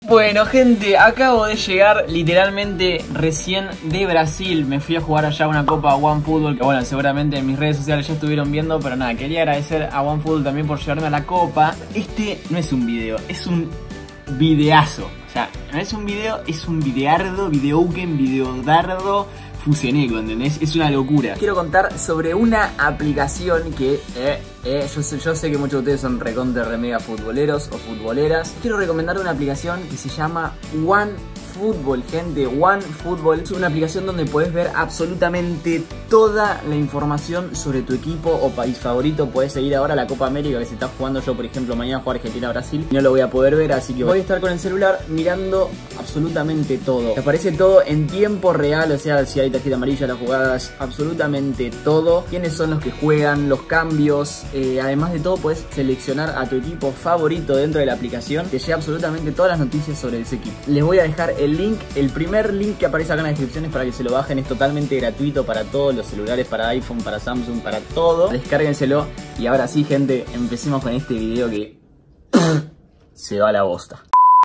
Bueno, gente, acabo de llegar literalmente recién de Brasil. Me fui a jugar allá una copa OneFootball, que bueno, seguramente en mis redes sociales ya estuvieron viendo, pero nada, quería agradecer a OneFootball también por llevarme a la copa. Este no es un video, es un videazo. O sea, no es un video, es un videardo, videouken, videodardo fusioneco, ¿entendés? Es una locura. Quiero contar sobre una aplicación que yo sé que muchos de ustedes son recontra remega futboleros o futboleras. Quiero recomendar una aplicación que se llama OneFootball, gente. OneFootball es una aplicación donde podés ver absolutamente toda la información sobre tu equipo o país favorito. Podés seguir ahora la Copa América que se está jugando. Yo, por ejemplo, mañana juego Argentina-Brasil y no lo voy a poder ver, así que voy a estar con el celular mirando absolutamente todo. Te aparece todo en tiempo real, o sea, si hay tarjeta amarilla, las jugadas, absolutamente todo. Quiénes son los que juegan, los cambios. Además de todo, podés seleccionar a tu equipo favorito dentro de la aplicación. Te llega absolutamente todas las noticias sobre ese equipo. Les voy a dejar el link, el primer link que aparece acá en la descripción es para que se lo bajen. Es totalmente gratuito para todos los celulares, para iPhone, para Samsung, para todo. Descárguenselo. Y ahora sí, gente, empecemos con este video que se va a la bosta.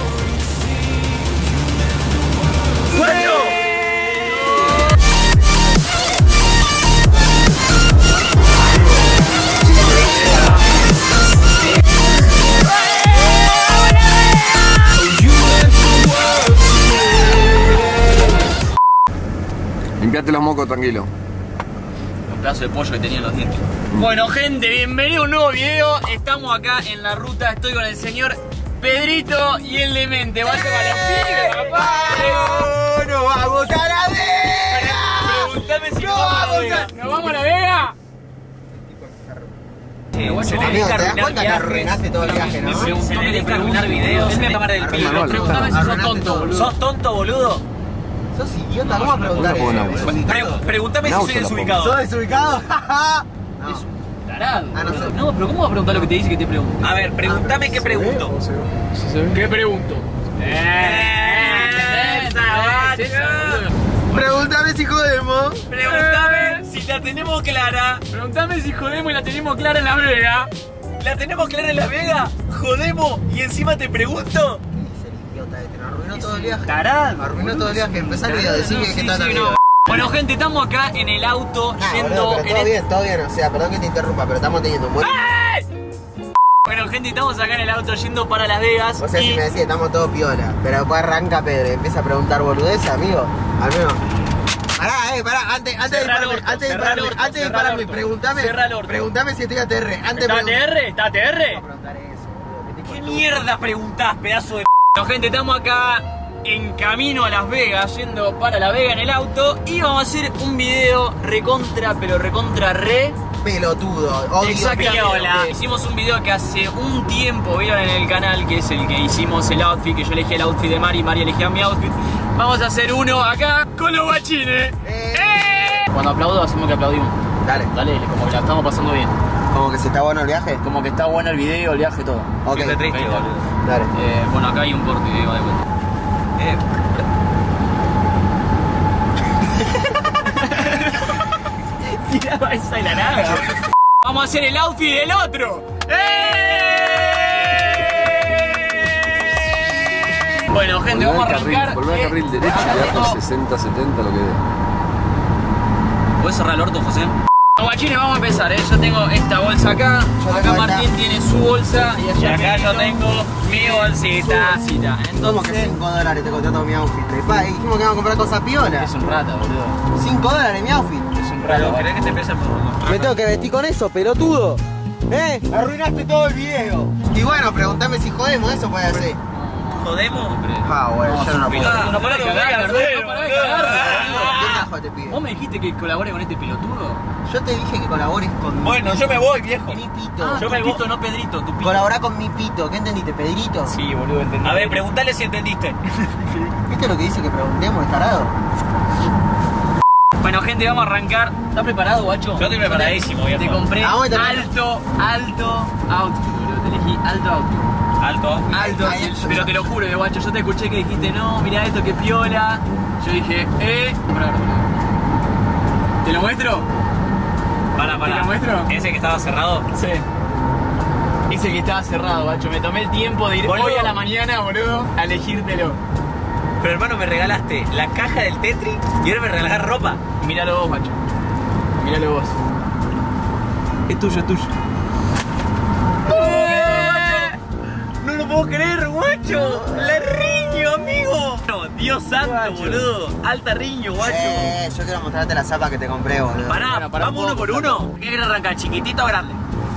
Limpiate los mocos, tranquilo. Un pedazo de pollo que tenía en los dientes. Bueno, gente, bienvenido a un nuevo video. Estamos acá en la ruta. Estoy con el señor Pedrito y el demente. ¡Vaya para los pibes, papá! ¡No vamos a la Vega! Pregúntame si ¿nos vamos a la Vega? Se te das cuenta que arruinaste todo el viaje, ¿no? Se me deja arruinar videos. Es la cámara del pelo. Pregúntame si sos tonto, boludo. ¿Sos tonto, boludo? ¿Sos idiota? ¿Cómo vas a preguntar eso? Pregúntame si soy desubicado. ¿Sos desubicado? Es un tarado. No, pero ¿cómo vas a preguntar lo que te dice que te pregunto? A ver, pregúntame qué pregunto. ¿Qué pregunto? Pregúntame si jodemos. Pregúntame si la tenemos clara. Pregúntame si jodemos y la tenemos clara en la Vega. ¿La tenemos clara en la Vega? ¿Jodemos y encima te pregunto? Arruinó todo el viaje. Tarado. Arruinó todo el viaje. Empezá el video, decime que está bien. Bueno, gente, estamos acá en el auto yendo. Boludo, pero todo bien. O sea, perdón que te interrumpa, pero estamos teniendo un buen. Bueno, gente, estamos acá en el auto yendo para Las Vegas. O sea, si me decís, estamos todos piola. Pero después arranca Pedro y empieza a preguntar boludeces, amigo. Al menos. Pará, antes de dispararme, preguntame si estoy ATR. ¿Está ATR? ¿Está ATR? ¿Qué mierda preguntás, pedazo de... Bueno, gente, estamos acá en camino a Las Vegas, yendo para La Vega en el auto. Y vamos a hacer un video recontra pelotudo, odio. Exactamente. Hicimos un video que hace un tiempo vieron en el canal, que es el que hicimos el outfit, que yo elegí el outfit de Mari elegía mi outfit. Vamos a hacer uno acá con los guachines. Cuando aplaudo hacemos que aplaudimos. Dale, como que la estamos pasando bien. Como que si está bueno el viaje. Como que está bueno el video, el viaje, todo. Ok, triste, dale. Bueno, acá hay un corte de vuelta. Tiraba esa de la nada. Vamos a hacer el outfit del otro. Bueno, gente, vamos a arrancar. Volver al carril derecho y darte 60, 70, lo que dé. ¿Puedes cerrar el orto, José? Guachines, vamos a empezar, Yo tengo esta bolsa acá. Acá Martín tiene su bolsa. Y acá yo tengo mi bolsita. Entonces, ¿cómo que $5 te contrato mi outfit? Dijimos que íbamos a comprar cosas piola. Es un rata, boludo. $5 mi outfit. Es un rata. ¿Querés que te pese por... Me tengo que vestir con eso, pelotudo. Arruinaste todo el video. Y bueno, pregúntame si jodemos, eso puede ser. ¿Jodemos? Bueno, yo no lo puedo. No para de cagar, ¿Vos ¿Vos me dijiste que colabore con este pelotudo? Yo te dije que colabores con Bueno, yo me voy, viejo. mi pito. Yo me pito, no Pedrito, tu pito. Colaborá con mi pito, ¿qué entendiste? ¿Pedrito? Sí, boludo, entendí. A ver, preguntale si entendiste. ¿Viste lo que dice que preguntemos, tarado? Bueno, gente, vamos a arrancar. ¿Estás preparado, guacho? Yo estoy preparadísimo, viejo. Te compré alto outfit, boludo. Te elegí alto outfit. Alto, pero te lo juro, guacho, yo te escuché que dijiste, no, mirá esto, que piola. Yo dije, ¿te lo muestro? ¿Te lo muestro? ¿Ese que estaba cerrado? Sí. Ese que estaba cerrado, guacho. Me tomé el tiempo de ir hoy a la mañana, boludo, a elegírtelo. Pero hermano, me regalaste la caja del Tetris y ahora me regalás ropa. Míralo vos, guacho. Míralo vos. Es tuyo, es tuyo. No lo puedo creer, guacho. La riño, amigo. No, Dios santo, guacho. Boludo. Alta riño, guacho. Yo quiero mostrarte la zapa que te compré, boludo. Pará, vamos uno por uno. ¿Qué querés arrancar, chiquitito o grande?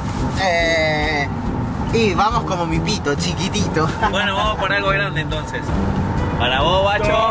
Y vamos como mi pito, chiquitito. Bueno, vamos por algo grande entonces. Para vos, guacho.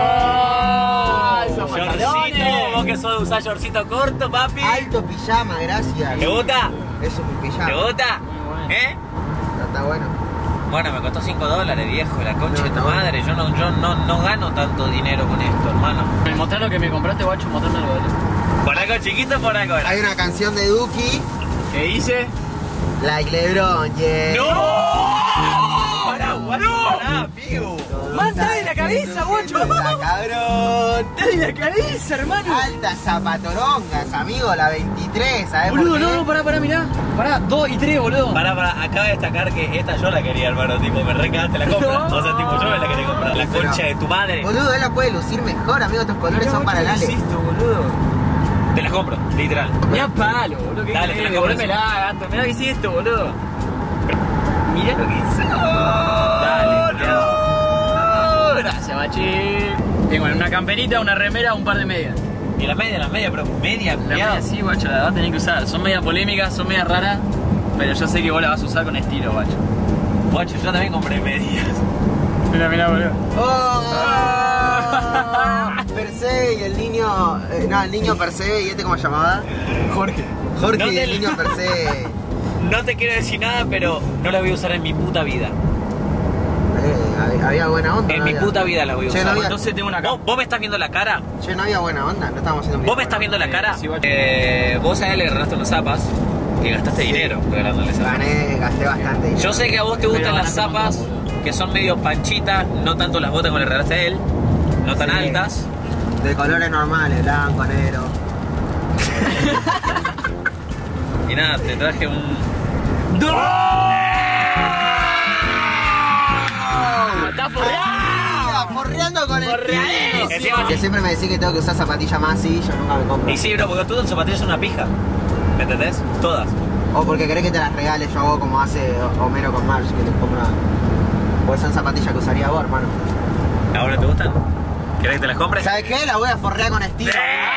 Shortcito, vos que sos de usar shortcito corto, papi. Alto pijama, gracias. ¿Te gusta? Eso es mi pijama. ¿Te gusta? ¿Eh? Está bueno. Bueno, me costó $5, viejo, la concha de tu madre. Yo no gano tanto dinero con esto, hermano. Me mostrá lo que me compraste, guacho, mostrame algo de él. ¿Por algo chiquito o por algo grande? Hay una canción de Duki. ¿Qué dice? Like LeBron, yeah. ¡No! ¡Pará, guacho! ¡Pará, amigo! ¡Man, está de la cabeza, guacho! ¡Cabrón! ¡Está de la cabeza, hermano! Altas zapatorongas, amigo, la 23, ¿sabes Boludo, por qué? no, pará, mirá. Pará, 2 y 3, boludo. Pará, acaba de destacar que esta yo la quería, hermano. Tipo, me recagaste la compra. No. O sea, tipo, yo me la quería comprar. La concha de tu madre. Boludo, él la puede lucir mejor, amigo, estos colores son para el Ale. Insisto, boludo. Te las compro, literal. Mirá palo, boludo. Dale, te la compro. Devolvémela, gato. Mirá que hice esto, boludo. Mirá lo que hice. Dale, boludo. Gracias, machín. Tengo una camperita, una remera, un par de medias. Y las medias, pero media, La cuidado. media sí, guacho, la vas a tener que usar. Son medias polémicas, son medias raras. Pero yo sé que vos la vas a usar con estilo, guacho. Guacho, yo también compré medias. Mirá, boludo. ¡Oh! Persei y el niño... el niño Persei, ¿y este cómo se llamaba? Jorge. Jorge No y te- el niño Persei. No te quiero decir nada, pero no las voy a usar en mi puta vida. Había buena onda. En ¿no mi había? puta vida las voy a Che, usar. no había- Entonces tengo una ¿Vos me estás viendo la cara? Che, no había buena onda, no estábamos haciendo ¿Vos me estás viendo la cara? Sí, guacho. Vos a él le regalaste unas zapas que gastaste dinero regalándole zapas. Gasté bastante dinero. Yo sé que a vos te gustan Pero las ganaste un zapas montón, boludo. que son medio panchitas, no tanto las botas como le regalaste a él, no tan Sí. altas. De colores normales, blanco, negro. Y nada, te traje un... ¡Está forrado! Forreando con el Forreadísimo. tiro. Que siempre me decís que tengo que usar zapatillas más y yo nunca me compro. Y sí, bro, porque tú en zapatillas son una pija. ¿Me entendés? Todas. O porque querés que te las regale, yo hago como hace Homero con Marge, que les compra. Pues son zapatillas que usaría vos, hermano. ¿Ahora te gustan? ¿Querés que te las compres? ¿Sabes qué? La voy a forrear con estilo.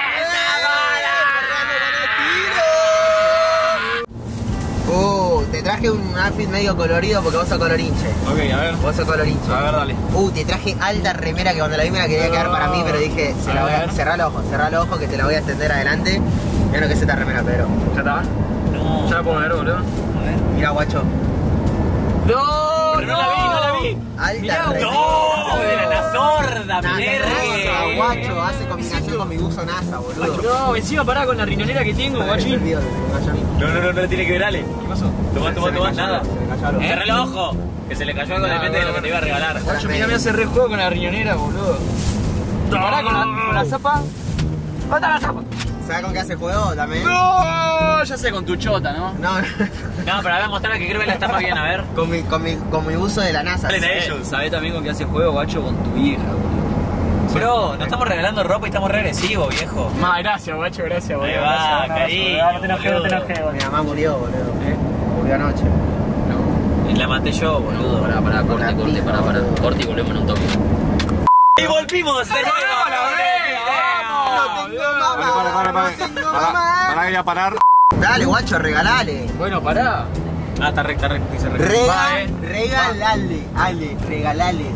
Te traje un outfit medio colorido porque vos sos colorinche. Ok, a ver. Vos sos colorinche. A ver, dale. Te traje alta remera que cuando la vi me la quería quedar para mí, pero dije, A ver. cerrá los ojos que te la voy a extender adelante. Mira lo que es esta remera, Pedro. ¿Ya está? No. Ya la puedo ver, boludo. A ver. Mira, guacho. ¡No! Pero no la vi. Alta Mirá, remera. ¡No! ¡Era la sorda, NASA, mergue! guacho, hace combinación con mi buzo NASA, boludo. No, encima pará con la riñonera que tengo, guachín. No tiene que ver, Ale. ¿Qué pasó? Toma, nada. Se me cayó algo. Cerra el ojo, que se le cayó algo de mente de lo que te iba a regalar. Guacho, mirá, me hace re juego con la riñonera, boludo. Pará con la zapa. ¿Dónde está la zapa? ¿Sabes con qué hace juego también? No, ya sé, con tu chota, ¿no? No, No, pero a ver, mostrame que creo que la estampa bien, a ver. con mi buzo de la NASA. Dale, a ellos. Sabés también con qué hace juego, guacho, con tu hija, boludo. Bro, no estamos regalando ropa y estamos regresivos, viejo. Más, gracias, guacho, gracias, boludo. Ahí va, Gracias, cariño, no te enojé, boludo. Mi mamá murió, boludo. Murió anoche. La maté yo, boludo. Pará, Con la corte, pija, pará. boludo. Corte y volvemos en un toque. ¡Y volvimos! ¡De nuevo! No tengo mamá. No tengo mamá. Para que ya parar. Dale, guacho, regalale. Bueno, pará. Ah, está recta, dice recta. Regalale, regalale.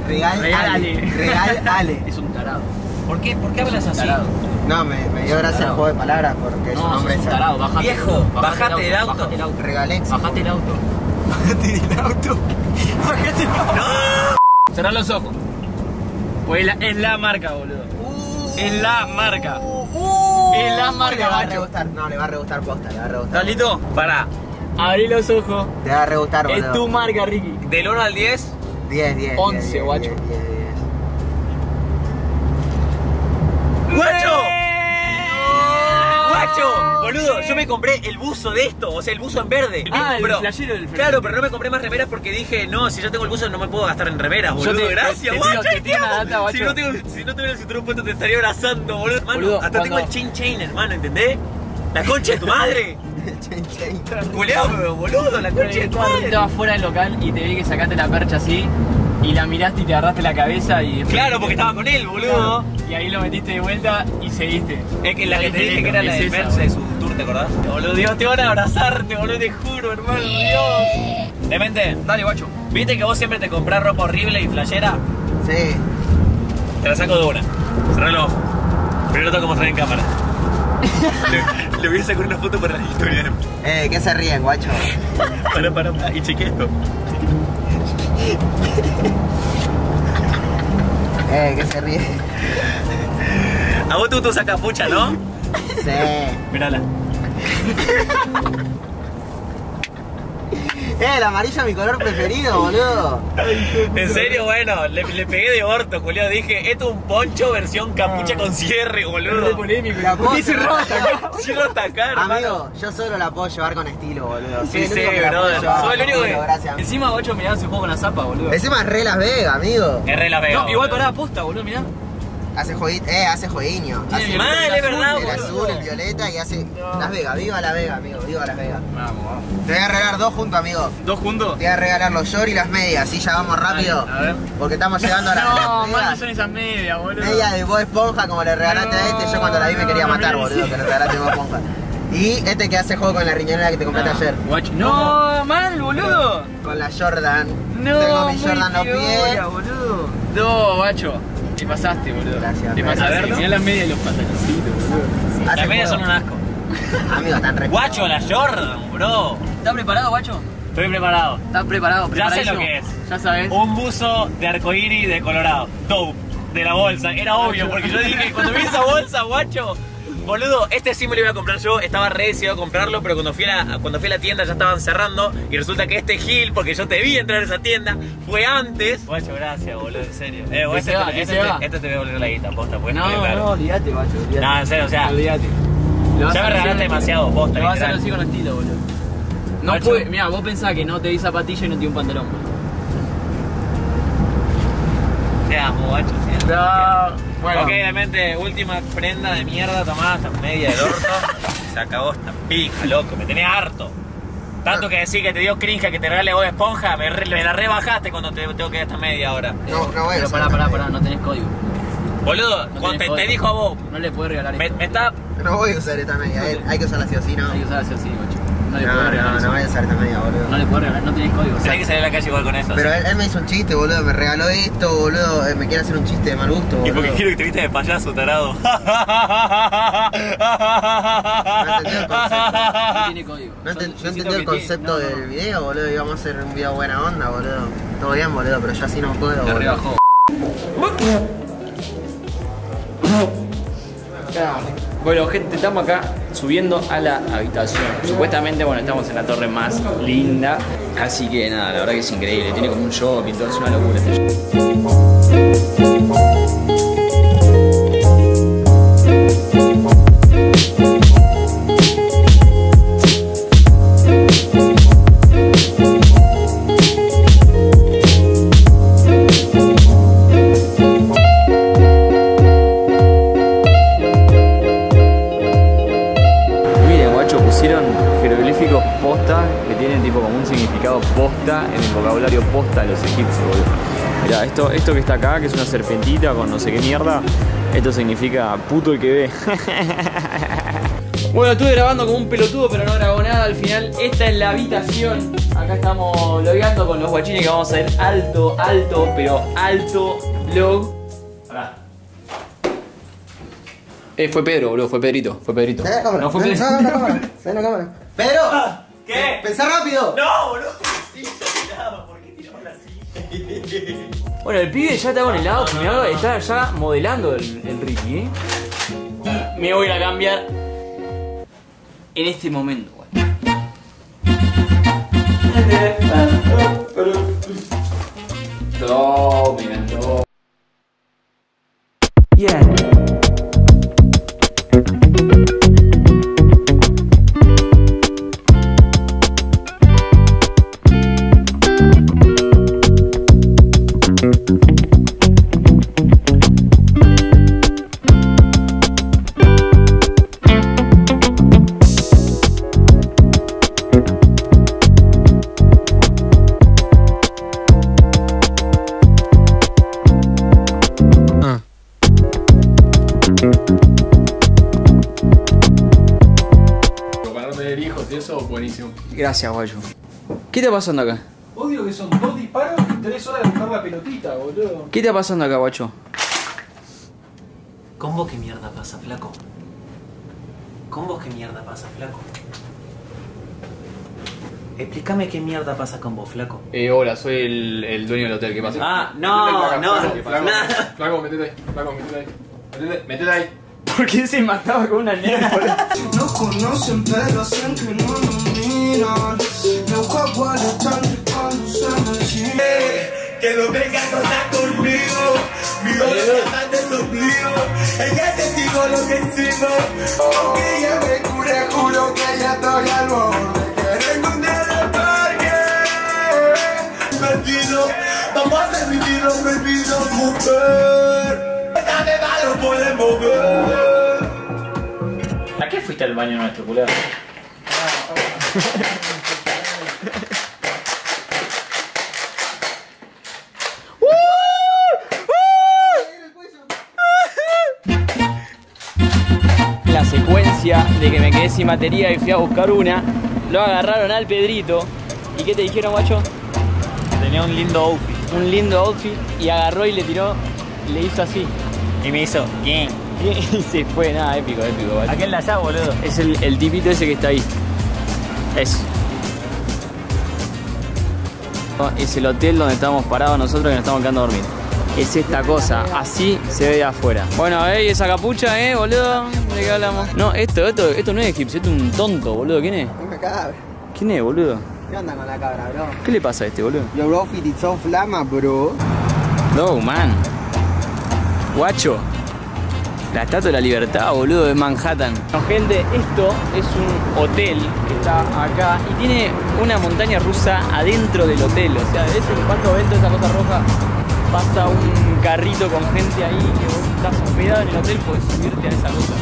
Es un tarado. ¿Por qué hablas así? Tarado. No, me dio gracia el juego de palabras porque su No, nombre sos es un tarado, bajate. Viejo, bajate del auto. Bajate el auto. Regalex. Bajate el auto. Bajate el auto. Cerrá los ojos. Pues es la marca, boludo. Es la marca. Es la marca, Le va a guacho. regustar. No, le va a regustar posta, le va a regustar. ¿Estás listo? Pará, Abrí los ojos. Te va a regustar, boludo. Es tu marca, Ricky. del 1 al 10, 10, 11, guacho. 10. ¡guacho! Guacho, boludo, yo me compré el buzo de esto, o sea, el buzo en verde. El flashero del Claro, pero no me compré más remeras porque dije, no, si yo tengo el buzo no me puedo gastar en remeras, boludo. Gracias, guacho. Te tiro una data, guacho. Si no tuviera el cinturón puesto te estaría abrazando, boludo. Hasta tengo el chain, hermano, ¿entendés? La concha de tu madre. Culeado, boludo, la concha de tu madre. Estabas fuera del local y te vi que sacaste la percha así y la miraste y te agarraste la cabeza y... Claro, porque estaba con él, boludo. Y ahí lo metiste de vuelta y seguiste. Es que la que te dije que era la de Merce de su tour, ¿te acordás? Boludo, Dios, te van a abrazarte, boludo, te juro, hermano, Dios. Demente, dale, guacho. ¿Viste que vos siempre te comprás ropa horrible y flashera? Sí. Te la saco de una. Cerrá los ojos. Primero tengo que mostrar en cámara. Le voy a sacar una foto para la historia. ¿Qué se ríen, guacho? Para. Y chequé esto. ¿Qué se ríen? A vos tú usas capucha, ¿no? Sí. Mirala. El amarillo es mi color preferido, boludo. En serio, bueno, le pegué de orto, culiao. Dije, esto es un poncho versión capucha con cierre, boludo. Es polémico. ¿Por qué Cierro hasta acá, hermano. Amigo, yo solo la puedo llevar con estilo, boludo. Sí, brother. Soy el único que... Gracias. Encima, guacho, mirá ese juego con la zapa, boludo. Encima es re Las Vegas, amigo. Es re la vega. No, igual pará, posta, boludo, mirá. Hace jueguiño. Tiene Mal, es verdad, El boludo. azul, el violeta y hace... Las Vegas, viva Las Vegas, amigo, viva Las Vegas. Vamos. Te voy a regalar 2 juntos, amigo. ¿Dos juntos? Te voy a regalar los shorts y las medias, así ya vamos rápido. A ver. Porque estamos llegando a la... No, medias. mal son esas medias, boludo. Media de Bob Esponja, como le regalaste a este. Yo cuando la vi me quería matar, boludo, que le regalaste Bob Esponja. Y este que hace juego con la riñonera que te compraste ayer. Guacho. No, mal, boludo. Con la Jordan. No, Tengo mi Jordan los pies. boludo. No, guacho. Te pasaste, boludo. Gracias. Te pasaste. A ver, ¿no? Mirá las medias y los pantaloncitos, boludo. Hace Las medias son juego. un asco. Amigo, tan re... Guacho, la Jordan, bro. ¿Estás preparado, guacho? Estoy preparado. ¿Estás preparado? Ya sé ¿Preparadísimo? lo que es. Ya sabes. Un buzo de arcoíris de Colorado. Dope. De la bolsa. Era obvio, porque yo dije, cuando vi esa bolsa, guacho, boludo, este sí me lo iba a comprar yo. Estaba re decidido a comprarlo, pero cuando fui a la tienda ya estaban cerrando. Y resulta que este Gil, porque yo te vi entrar a esa tienda, fue antes. Guacho, gracias, boludo, en serio. Este te voy a volver la guita, posta, pues. No, olvídate, guacho. Olvídate. No, en serio, o sea, Olvídate. ya me regalaste demasiado, posta, Lo vas a hacer literal. así con estilo, boludo. No Guacho. puede, mirá, vos pensás que no te di zapatilla y no te di un pantalón, boludo. Te amo, guacho. ¿Sí? No, bueno. Ok, Demente, última prenda de mierda, tomá, esta media del orto. Se acabó esta pija, loco, me tenés harto. Tanto que decís que te dio cringe que te regale Bob Esponja, me la rebajaste cuando te tengo que dar esta media ahora. No voy a Pero usar pará, no tenés código. Boludo, No cuando tenés te código. dijo a vos, No le podés regalar me esto. está... No voy a usar esta media, hay que usarla sí o sí, ¿no? Hay que usar así, guacho. No le No, podés regalar eso. no voy a usar esta media, boludo. No le podés regalar, no tenés código. Tenés que salir a la calle igual con eso. Pero ¿sí? él me hizo un chiste, boludo, me regaló esto, boludo, me quiere hacer un chiste de mal gusto, Y boludo. porque quiero que te viste de payaso, tarado. No entendió el concepto. No tiene código. No Yo entendió siento el que concepto tiene- del video, boludo, íbamos a hacer un video buena onda, boludo. Todo bien, boludo, pero yo así no puedo, Te boludo. rebajó. Bueno, gente, estamos acá subiendo a la habitación. Supuestamente, bueno, estamos en la torre más linda. Así que nada, la verdad que es increíble. Tiene como un shopping, todo es una locura este Miren, guacho, pusieron jeroglíficos posta que tienen tipo como un significado posta en el vocabulario posta de los egipcios, boludo. Mirá, esto que está acá, que es una serpentita con no sé qué mierda, esto significa puto el que ve. Bueno, estuve grabando como un pelotudo, pero no grabó nada al final. Esta es la habitación. Acá estamos logueando con los guachines que vamos a hacer alto, pero alto log. Pará. Fue Pedro, boludo, fue Pedrito. Dale la cámara. No fue Pedro. Dale la cámara. Dale la cámara. ¡Pedro! ¿Qué? ¡Pensá rápido! No, boludo, sí, ya tiraba, ¿por qué tiramos la silla? Bueno, el pibe ya está con el lado, mirá, está ya modelando el Ricky, ¿eh? Me voy a cambiar en este momento, güey. No, mira, no. Yeah. Gracias, guacho. ¿Qué está pasando acá? Odio que son 2 disparos y 3 horas de buscar la pelotita, boludo. ¿Qué está pasando acá, guacho? ¿Con vos qué mierda pasa, flaco? ¿Con vos qué mierda pasa, flaco? Explícame qué mierda pasa con vos, flaco. Hola, soy el dueño del hotel, ¿qué pasa? Ah, no. Flaco, metete ahí. Flaco, metete ahí. Metete ahí. ¿Por qué se mataba con una nena? No conocen, pero hacen que no nos miran. Los jaguares están cuando se me giran. Que no venga a gozar conmigo. Mi dolor está de soplido. Ella te digo lo que hicimos. Aunque ella me cure, juro que ya estoy al borde. Quiero encontrar el parque perdido. Vamos a hacer vivir los perdidos, mujer. Esta beba lo puede mover. ¿A qué fuiste al baño nuestro, culero? La secuencia de que me quedé sin batería y fui a buscar una, lo agarraron al Pedrito. ¿Y qué te dijeron, guacho? Tenía un lindo outfit. Un lindo outfit y agarró y le tiró, le hizo así. Y me hizo, ¿quién? Y se fue, nada, épico, guacho. Aquel de allá, boludo. Es el tipito ese que está ahí. Es el hotel donde estamos parados nosotros que nos estamos quedando a dormir. Es esta cosa, así se ve de afuera. Bueno, esa capucha, boludo. ¿De qué hablamos? No, esto no es egipcio, esto es un tonto, boludo. ¿Quién es? Una cabra. ¿Quién es, boludo? ¿Qué onda con la cabra, bro? ¿Qué le pasa a este, boludo? Your outfit is so flama, bro. No, man. Guacho. La Estatua de la Libertad, boludo, de Manhattan. No, gente, esto es un hotel que está acá y tiene una montaña rusa adentro del hotel. O sea, ¿ves cuando ven toda esa cosa roja? Pasa un carrito con gente ahí que vos estás hospedado en el hotel, podés subirte a esa cosa.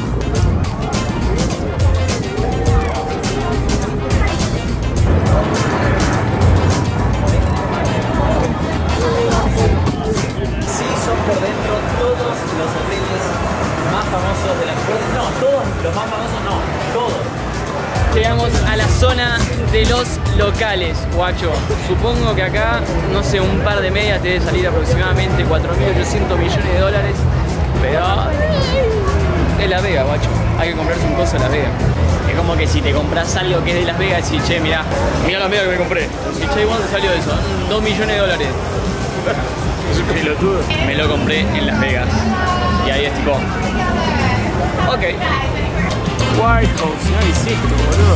Sí, son por dentro todos los hoteles más famosos de la ciudad. No, todos los más famosos no, todos. Llegamos a la zona de los locales, guacho. Supongo que acá, no sé, un par de medias te debe salir aproximadamente 4.800 millones de dólares. Pero es Las Vegas, guacho. Hay que comprarse un coso en Las Vegas. Es como que si te compras algo que es de Las Vegas y che, mirá las medias que me compré. Y che, ¿cuánto salió eso? 2 millones de dólares. Pelotudo. Me lo compré en Las Vegas. Y ahí es tipo, ok. White House, no hiciste, boludo.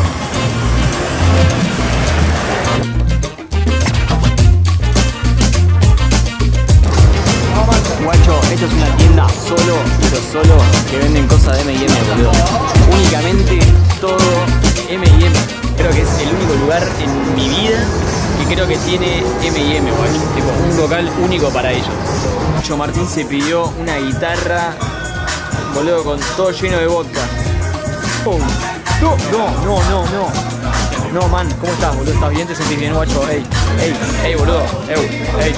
Guacho, esto es una tienda pero solo que venden cosas de M&M, boludo. Únicamente todo M&M. Creo que es el único lugar en mi vida que creo que tiene M&M, guacho. Tipo, un local único para ellos. Guacho Martín se pidió una guitarra, boludo, con todo lleno de vodka. Oh. No, man, ¿cómo estás, boludo? ¿Estás bien? ¿Te sentís bien, guacho? Ey, boludo. Ey.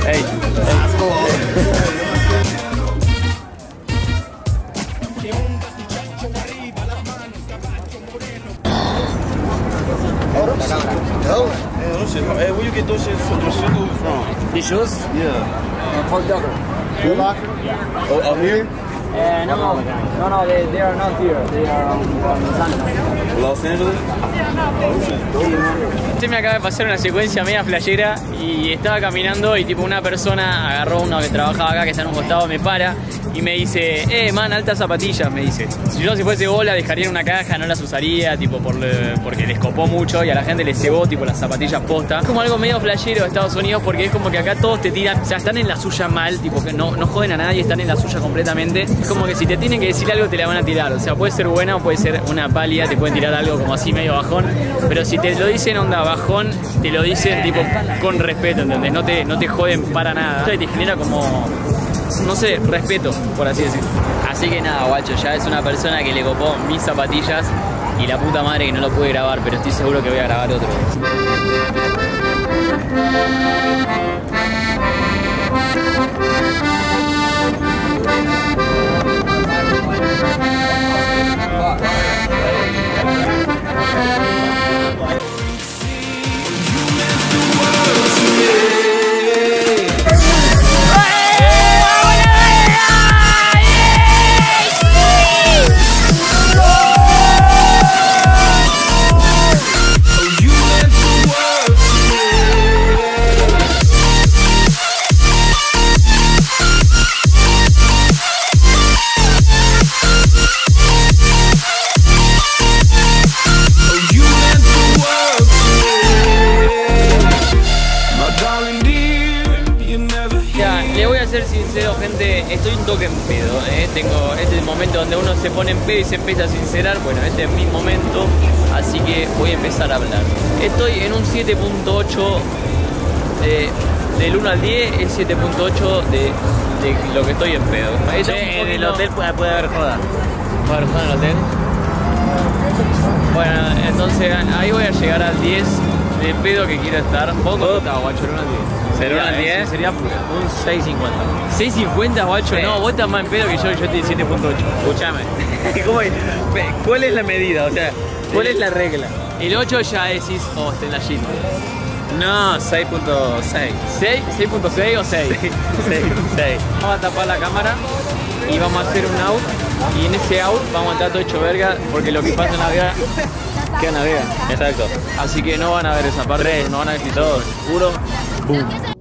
Hey, where you get those shit from? These shoes? Yeah. For Docker. Your locker? Yeah. Oh, up here? No, they are not here. They are from Los Angeles? Este me acaba de pasar una secuencia media flashera y estaba caminando y tipo una persona agarró uno que trabajaba acá que está en un costado, me para y me dice, man, altas zapatillas, me dice. Si fuese vos las dejaría en una caja, no las usaría, tipo porque les copó mucho y a la gente les cebó tipo las zapatillas posta. Es como algo medio flashero de Estados Unidos porque es como que acá todos te tiran, o sea, están en la suya mal, tipo que no joden a nadie, están en la suya completamente. Es como que si te tienen que decir algo te la van a tirar, o sea, puede ser buena o puede ser una pálida, te pueden tirar algo como así medio bajón, pero si te lo dicen onda bajón, te lo dicen tipo con respeto, ¿entendés? No te joden para nada. Y te genera como, no sé, respeto, por así decirlo. Así que nada, guacho, ya es una persona que le copó mis zapatillas y la puta madre que no lo pude grabar, pero estoy seguro que voy a grabar otro. que estoy un toque en pedo, Tengo este momento donde uno se pone en pedo y se empieza a sincerar. Bueno, este es mi momento, así que voy a empezar a hablar. Estoy en un 7.8 del 1 al 10, el 7.8 de lo que estoy en pedo. En el hotel puede haber joda. ¿Puede haber joda en el hotel? Bueno, entonces ahí voy a llegar al 10 de pedo que quiero estar. ¿Vos cómo estás, guacho? ¿El 1 al 10? ¿Sería un 10? Sería un 6.50. ¿6.50, guacho? Sí. No, vos estás más en pedo que yo estoy 7.8. Escuchame. ¿Cuál es la medida? O sea, ¿cuál es la regla? El 8 ya decís, oh, está en la shit. No, 6.6. ¿6.6 o 6? 6. Vamos a tapar la cámara y vamos a hacer un out. Y en ese out vamos a estar todo hecho verga, porque lo que pasa en la vida queda en la vida. Exacto. Así que no van a ver esa parte, no van a decir todo. Seguro. Boom.